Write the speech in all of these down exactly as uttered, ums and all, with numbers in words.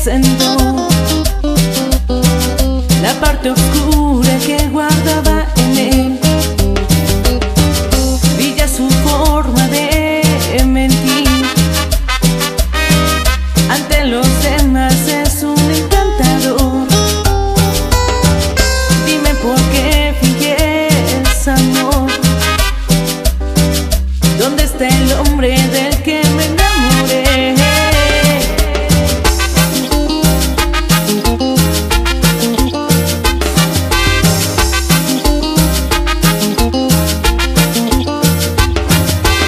presentó la parte oscura que guardaba en él. Vi ya su forma de mentir. Ante los demás es un encantador. Dime por qué finges amor. ¿Dónde está el hombre del que me enamoré?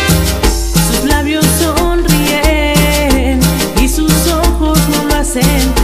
Sus labios sonríen y sus ojos no lo hacen.